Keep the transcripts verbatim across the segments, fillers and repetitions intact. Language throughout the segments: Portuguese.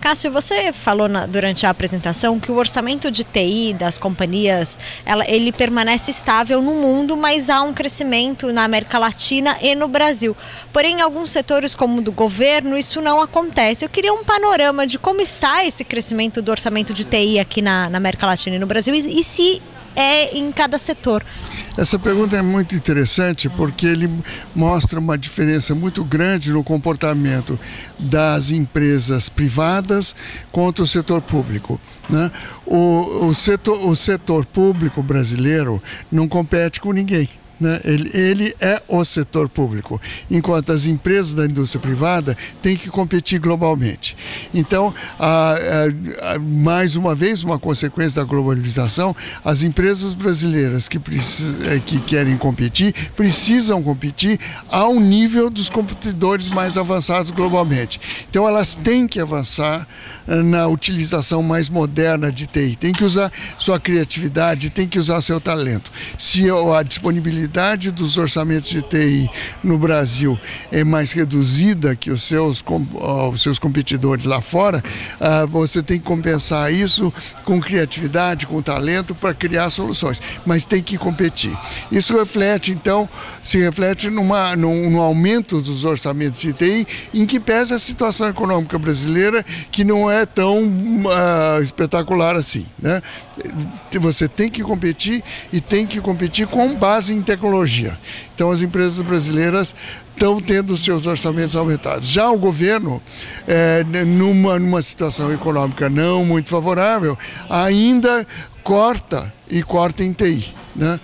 Cássio, você falou na, durante a apresentação que o orçamento de T I das companhias, ela, ele permanece estável no mundo, mas há um crescimento na América Latina e no Brasil. Porém, em alguns setores, como o do governo, isso não acontece. Eu queria um panorama de como está esse crescimento do orçamento de T I aqui na, na América Latina e no Brasil, e, e se é em cada setor. Essa pergunta é muito interessante porque ele mostra uma diferença muito grande no comportamento das empresas privadas contra o setor público, né? O, o, setor, o setor público brasileiro não compete com ninguém. Ele, ele é o setor público, enquanto as empresas da indústria privada têm que competir globalmente. Então, a, a, a, mais uma vez, uma consequência da globalização, as empresas brasileiras que, que querem competir, precisam competir ao nível dos competidores mais avançados globalmente. Então, elas têm que avançar na utilização mais moderna de T I, tem que usar sua criatividade, tem que usar seu talento. Se a disponibilidade dos orçamentos de T I no Brasil é mais reduzida que os seus, os seus competidores lá fora, você tem que compensar isso com criatividade, com talento para criar soluções, mas tem que competir. Isso reflete, então, se reflete numa, num, num aumento dos orçamentos de T I, em que pesa a situação econômica brasileira, que não é tão uh, espetacular assim, né? Você tem que competir e tem que competir com base em tecnologia. Então as empresas brasileiras estão tendo seus orçamentos aumentados. Já o governo, é, numa, numa situação econômica não muito favorável, ainda corta e corta em T I. Né?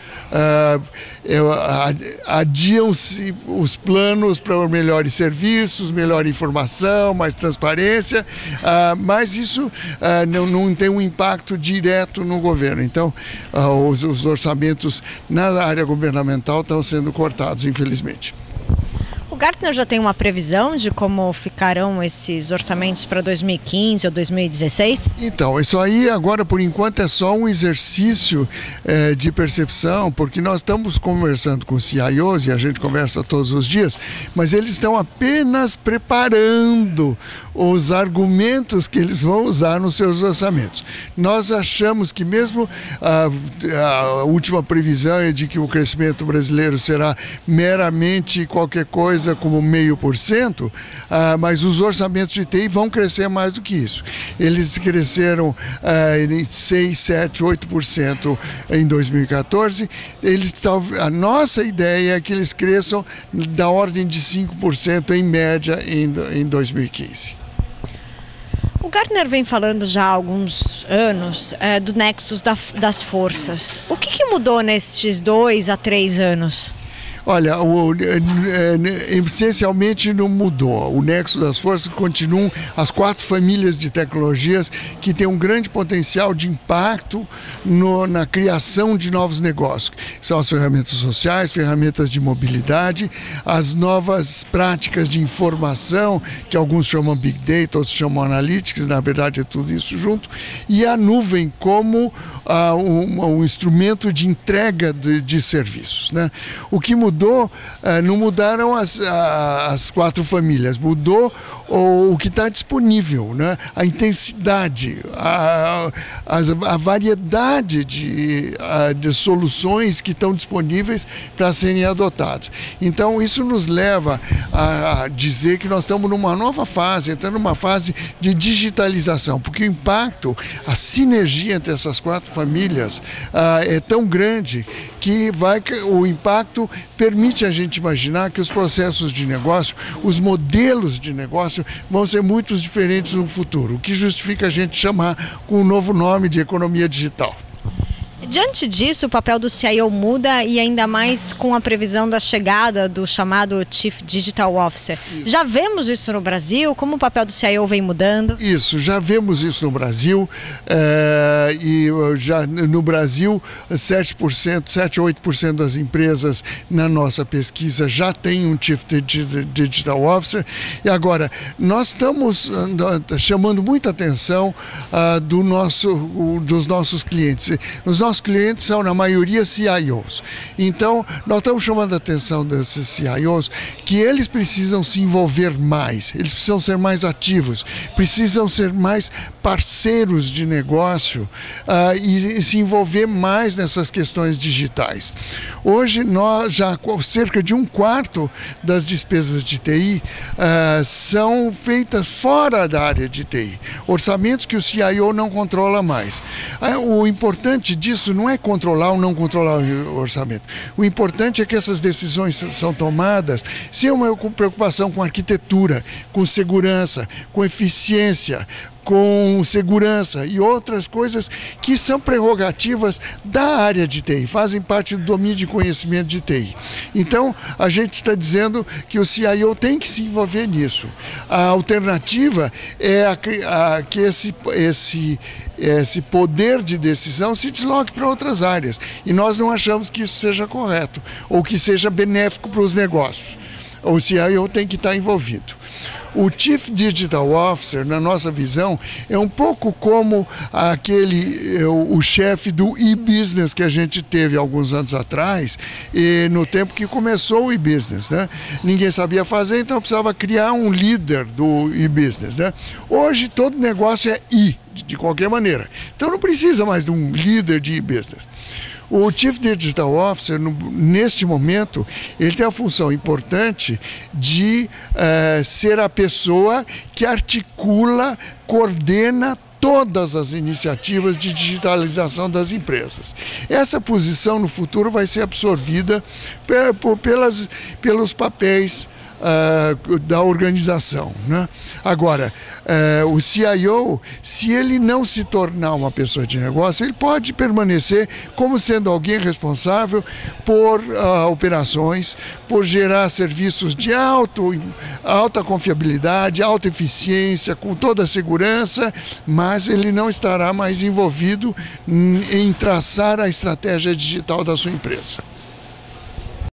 Uh, adiam-se os planos para melhores serviços, melhor informação, mais transparência, uh, mas isso uh, não, não tem um impacto direto no governo. Então, uh, os, os orçamentos na área governamental estão sendo cortados, infelizmente. O Gartner já tem uma previsão de como ficarão esses orçamentos para dois mil e quinze ou dois mil e dezesseis? Então, isso aí agora por enquanto é só um exercício é, de percepção, porque nós estamos conversando com os C I Os e a gente conversa todos os dias, mas eles estão apenas preparando os argumentos que eles vão usar nos seus orçamentos. Nós achamos que mesmo a, a última previsão é de que o crescimento brasileiro será meramente qualquer coisa como meio por cento, mas os orçamentos de T I vão crescer mais do que isso. Eles cresceram ah, em seis, sete, oito por cento em dois mil e quatorze. Eles, a nossa ideia é que eles cresçam da ordem de cinco por cento em média em, em dois mil e quinze. O Gartner vem falando já há alguns anos é, do nexus da, das forças. O que, que mudou nestes dois a três anos? Olha, o, é, essencialmente não mudou. O nexo das forças continuam as quatro famílias de tecnologias que têm um grande potencial de impacto no, na criação de novos negócios. São as ferramentas sociais, ferramentas de mobilidade, as novas práticas de informação, que alguns chamam Big Data, outros chamam Analytics, na verdade é tudo isso junto, e a nuvem como ah, um, um instrumento de entrega de, de serviços, né? O que mudou Mudou, não mudaram as, as quatro famílias, mudou o, o que está disponível, né? A intensidade, a, a, a variedade de, a, de soluções que estão disponíveis para serem adotadas. Então isso nos leva a, a dizer que nós estamos numa nova fase, entrando numa fase de digitalização, porque o impacto, a sinergia entre essas quatro famílias ah, é tão grande que vai, o impacto permite a gente imaginar que os processos de negócio, os modelos de negócio vão ser muito diferentes no futuro, o que justifica a gente chamar com o novo nome de economia digital. Diante disso, o papel do C I O muda e ainda mais com a previsão da chegada do chamado Chief Digital Officer. Isso. Já vemos isso no Brasil? Como o papel do C I O vem mudando? Isso, já vemos isso no Brasil. É, e já no Brasil, sete por cento, sete a oito por cento das empresas na nossa pesquisa já tem um Chief Digital Officer. E agora, nós estamos chamando muita atenção uh, do nosso, uh, dos nossos clientes. Os nossos nossos clientes são, na maioria, C I Os. Então, nós estamos chamando a atenção desses C I Os que eles precisam se envolver mais, eles precisam ser mais ativos, precisam ser mais parceiros de negócio uh, e, e se envolver mais nessas questões digitais. Hoje, nós já cerca de um quarto das despesas de T I uh, são feitas fora da área de T I. Orçamentos que o C I O não controla mais. Uh, o importante disso não é controlar ou não controlar o orçamento. O importante é que essas decisões são tomadas sem uma preocupação com arquitetura, com segurança, com eficiência, com segurança e outras coisas que são prerrogativas da área de T I, fazem parte do domínio de conhecimento de T I. Então, a gente está dizendo que o C I O tem que se envolver nisso. A alternativa é a, a, que esse, esse, esse poder de decisão se desloque para outras áreas. E nós não achamos que isso seja correto ou que seja benéfico para os negócios. O C I O tem que estar envolvido. O Chief Digital Officer, na nossa visão, é um pouco como aquele, o, o chefe do e-business que a gente teve alguns anos atrás, e no tempo que começou o e-business, né? Ninguém sabia fazer, então precisava criar um líder do e-business, né? Hoje todo negócio é e, de qualquer maneira. Então não precisa mais de um líder de e-business. O Chief Digital Officer, no, neste momento, ele tem a função importante de uh, ser a pessoa que articula, coordena todas as iniciativas de digitalização das empresas. Essa posição no futuro vai ser absorvida pelas, pelos papéis Uh, da organização, né? Agora, uh, o C I O, se ele não se tornar uma pessoa de negócio, ele pode permanecer como sendo alguém responsável por uh, operações, por gerar serviços de alto, alta confiabilidade, alta eficiência, com toda a segurança, mas ele não estará mais envolvido em traçar a estratégia digital da sua empresa.